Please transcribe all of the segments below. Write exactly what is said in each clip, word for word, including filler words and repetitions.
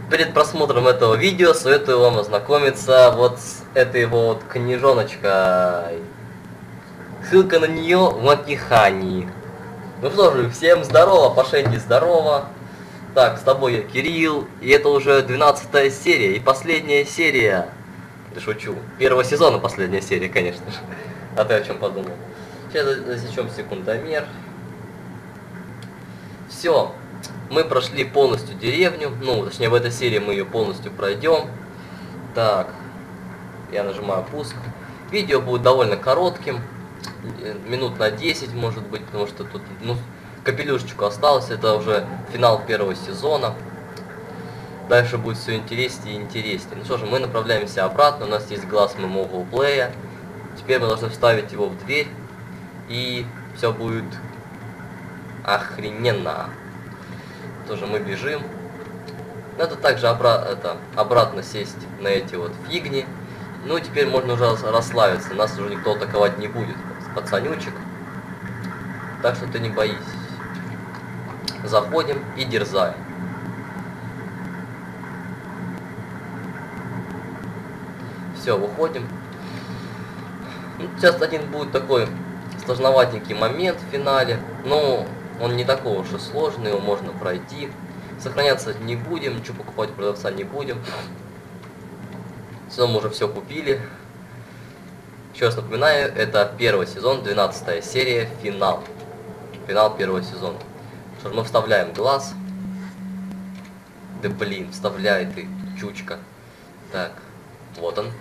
перед просмотром этого видео советую вам ознакомиться вот с этой вот книжоночкой. Ссылка на нее в описании. Ну что же, всем здорово, Пашеньки, здорово. Так, с тобой я Кирилл, и это уже двенадцатая серия и последняя серия. Да шучу. Первого сезона последняя серия, конечно же. А ты о чем подумал? Сейчас засечем секундомер. Все. Мы прошли полностью деревню. Ну, точнее, в этой серии мы ее полностью пройдем. Так. Я нажимаю пуск. Видео будет довольно коротким. Минут на десять, может быть, потому что тут, ну, капелюшечку осталось. Это уже финал первого сезона. Дальше будет все интереснее и интереснее. Ну что же, мы направляемся обратно. У нас есть глаз моего плея. Теперь мы должны вставить его в дверь. И все будет охрененно. Тоже мы бежим. Надо также обра это, обратно сесть на эти вот фигни. Ну и теперь можно уже расслабиться. Нас уже никто атаковать не будет. Пацанючек. Так что ты не боись. Заходим и дерзаем. Все, выходим. Ну, сейчас один будет такой сложноватенький момент в финале. Но он не такой уж и сложный, его можно пройти. Сохраняться не будем, ничего покупать у продавца не будем. Все, мы уже все купили. Еще раз напоминаю, это первый сезон, двенадцатая серия, финал. Финал первого сезона. Что ж, мы вставляем глаз. Да блин, вставляй ты, чучка. Так, вот он.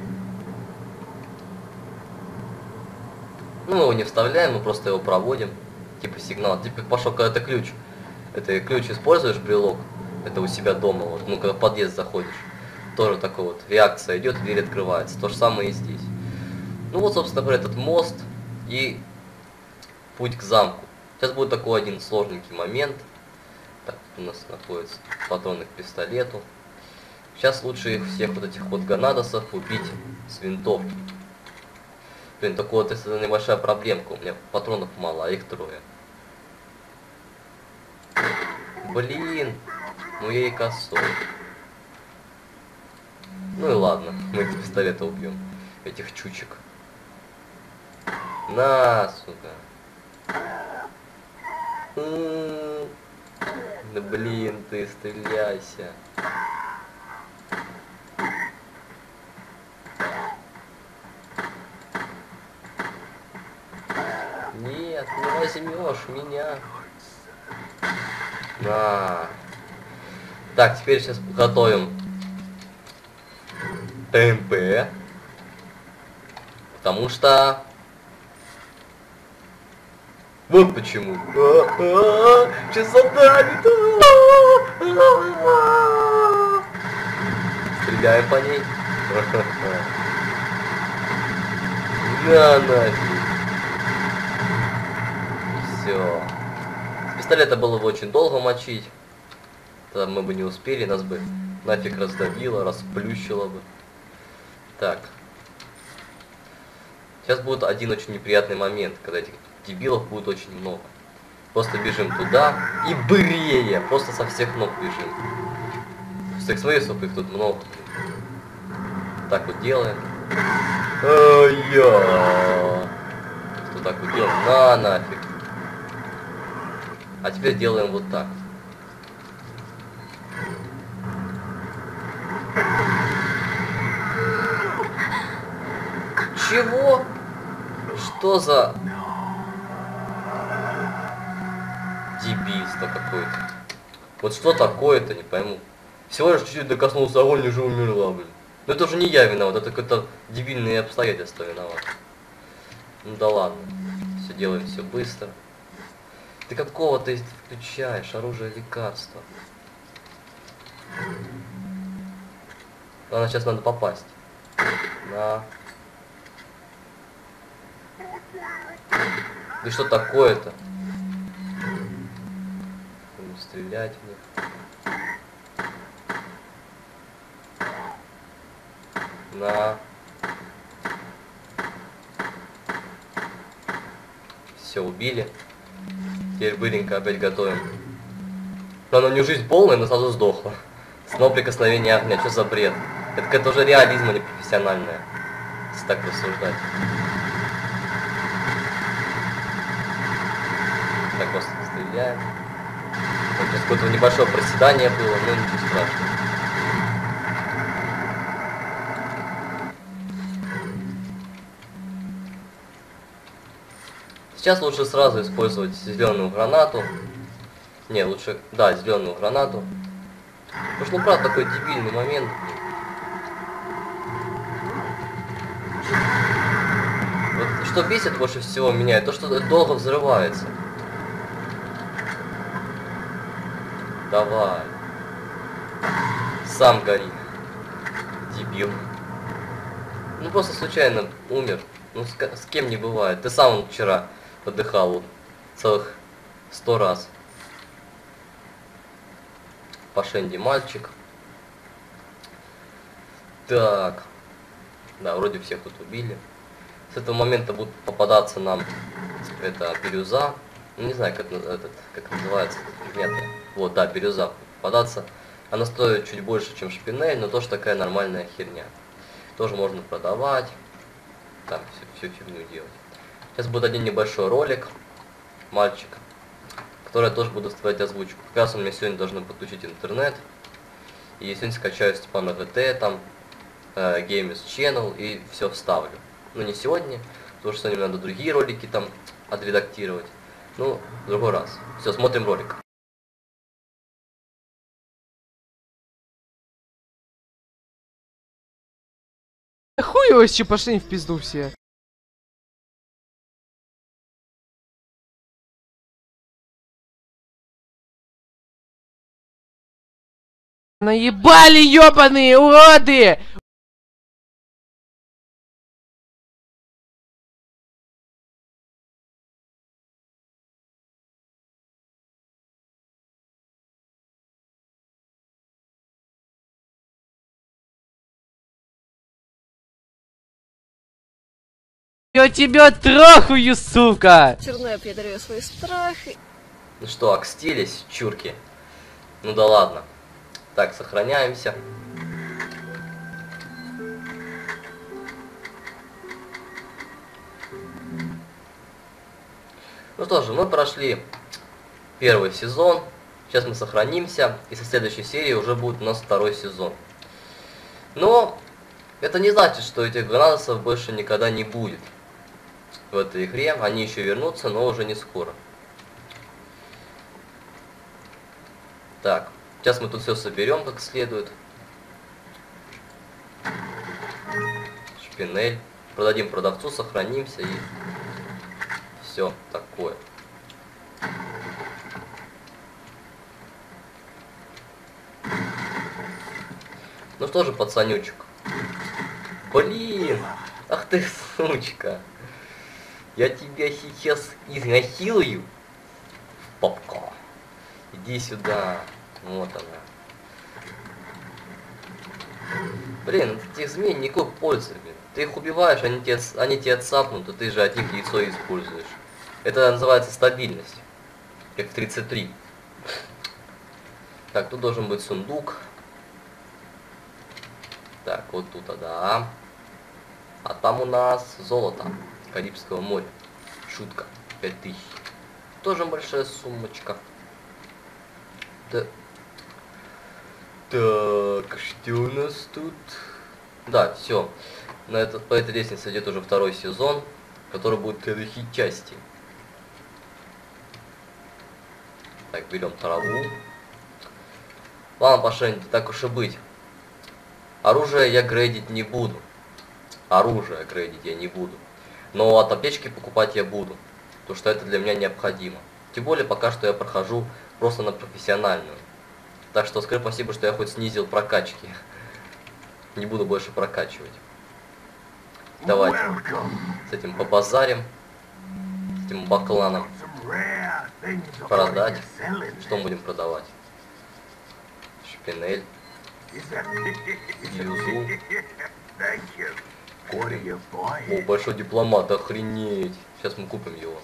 Ну, мы его не вставляем, мы просто его проводим. Типа сигнал. Типа пошел, когда ты ключ. Это ключ используешь, брелок. Это у себя дома. Вот, ну, когда в подъезд заходишь. Тоже такой вот реакция идет, дверь открывается. То же самое и здесь. Ну вот, собственно говоря, этот мост и путь к замку. Сейчас будет такой один сложненький момент. Так, у нас находится патроны к пистолету. Сейчас лучше их всех вот этих вот ганадосов убить с винтовки. Блин, такой вот это небольшая проблемка. У меня патронов мало, а их трое. Блин, ну я и косой. Ну и ладно, мы из пистолета убьем этих чучек. На, сука. М-м-м. Да блин, ты стреляйся. Нет, не возьмешь меня. На. Так, теперь сейчас готовим ТМП. Потому что... Вот почему. Сейчас задавит. Стреляем по ней. На нафиг. Все. С пистолета было бы очень долго мочить. Тогда мы бы не успели, нас бы нафиг раздавило, расплющило бы. Так. Сейчас будет один очень неприятный момент, когда этих дебилов будет очень много. Просто бежим туда и бырее. Просто со всех ног бежим. Так смотри, сколько их тут много. Так вот делаем. Ай-я. Что так вот делаем? На нафиг. А теперь делаем вот так. Чего? Что за дебильство какое-то? Вот что такое-то, не пойму. Всего лишь чуть-чуть докоснулся огонь и уже умерла, блин. Но это уже не я виноват, это какое-то дебильные обстоятельства виноват. Ну да ладно. Все делаем все быстро. Ты какого ты включаешь? Оружие, лекарства. Ладно, сейчас надо попасть. На. Да что такое-то? Стрелять в них. На. Все, убили. Теперь быренько опять готовим. Но она у нее жизнь полная, но сразу сдохла. Снова прикосновение огня. Что за бред? Это какая-то уже реализм, а не профессиональная. Если так рассуждать. Так просто стреляем. Вот здесь какое-то небольшое проседание было, но ничего страшного. Сейчас лучше сразу использовать зеленую гранату. Не, лучше, да, зеленую гранату. Потому что, ну, правда, такой дебильный момент. Вот что бесит больше всего меня, то что это долго взрывается. Давай. Сам гори. Дебил. Ну просто случайно умер. Ну с, с кем не бывает. Ты сам вчера отдыхал вот, целых сто раз. По Шенди мальчик. Так. Да, вроде всех тут убили. С этого момента будут попадаться нам это бирюза. Ну, не знаю, как, этот, как называется фигня-то. Вот, да, бирюза попадаться. Она стоит чуть больше, чем шпинель, но тоже такая нормальная херня. Тоже можно продавать. Там всю, всю фигню делать. Сейчас будет один небольшой ролик. Мальчик. Который я тоже буду вставлять озвучку. Как раз у меня сегодня должны подключить интернет. И я сегодня скачаю Степана ГТ, там, э, Games Channel и все вставлю. Ну не сегодня, потому что сегодня надо другие ролики там отредактировать. Ну, в другой раз. Все, смотрим ролик. Хуй его вообще, пошли в пизду все. Наебали, ёбаные уроды! Я тебя трахаю, сука! Все равно я преодолею свой страх. Ну что, окстились, чурки? Ну да ладно. Так, сохраняемся. Ну что же, мы прошли первый сезон. Сейчас мы сохранимся. И со следующей серии уже будет у нас второй сезон. Но это не значит, что этих гранатов больше никогда не будет в этой игре. Они еще вернутся, но уже не скоро. Так, сейчас мы тут все соберем как следует. Шпинель. Продадим продавцу, сохранимся и все такое. Ну что же, пацанючек. Блин, ах ты сучка. Я тебя сейчас изнасилую в попко. Иди сюда. Вот она. Блин, от этих змей никакой пользы, блин. Ты их убиваешь, они тебя, они тебя цапнут, а ты же от них яйцо используешь. Это называется стабильность. Как в тридцать три. Так, тут должен быть сундук. Так, вот тут, а да. А там у нас золото Карибского моря. Шутка. пять тысяч. Тоже большая сумочка. Да. Так, что у нас тут? Да, все. На этот, по этой лестнице идет уже второй сезон, который будет в следующей части. Так, берем траву. Ладно, Пашеньки, так уж и быть. Оружие я грейдить не буду. Оружие грейдить я не буду. Но от аптечки покупать я буду. Потому что это для меня необходимо. Тем более, пока что я прохожу просто на профессиональную. Так что скажи спасибо, что я хоть снизил прокачки. Не буду больше прокачивать. Давайте с этим побазарим. С этим бакланом. Продать. Что мы будем продавать? Шпинель. Бирюзу. О, большой дипломат, охренеть. Сейчас мы купим его.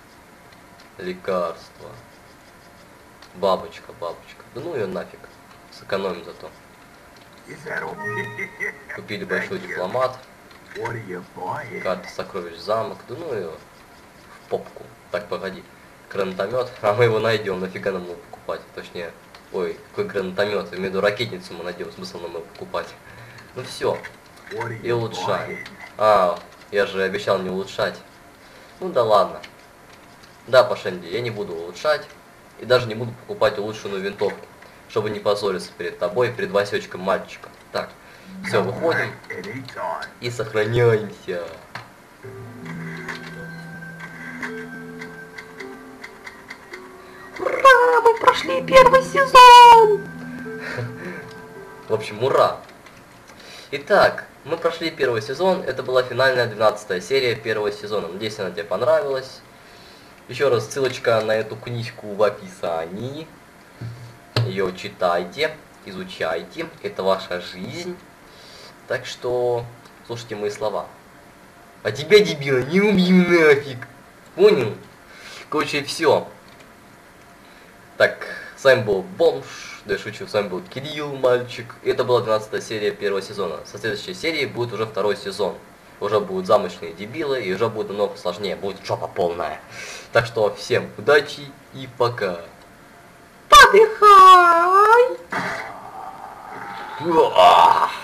Лекарство. Бабочка, бабочка. Да ну ее нафиг. Сэкономим зато. Купили большой дипломат. Карта сокровищ замок. Да ну его в попку. Так, погоди. Гранатомет. А мы его найдем. Нафига нам его покупать? Точнее. Ой, какой гранатомет? Я имею в виду ракетницу мы найдем. Смысл нам его покупать. Ну все. И улучшаем. А, я же обещал не улучшать. Ну да ладно. Да, Пашенди, я не буду улучшать. И даже не буду покупать улучшенную винтовку. Чтобы не позориться перед тобой, перед Васечком мальчиком. Так, все, выходим. И сохраняемся. Ура! Мы прошли первый сезон! В общем, ура! Итак, мы прошли первый сезон. Это была финальная двенадцатая серия первого сезона. Надеюсь, она тебе понравилась. Еще раз, ссылочка на эту книжку в описании. Ее читайте, изучайте. Это ваша жизнь. Так что слушайте мои слова. А тебя, дебила, не убью нафиг. Понял? Короче, все. Так, с вами был Бомж. Да я шучу, с вами был Кирилл, мальчик. И это была двенадцатая серия первого сезона. Со следующей серии будет уже второй сезон. Уже будут замочные дебилы, и уже будет намного сложнее. Будет жопа полная. Так что всем удачи и пока. Подыхай! Уah!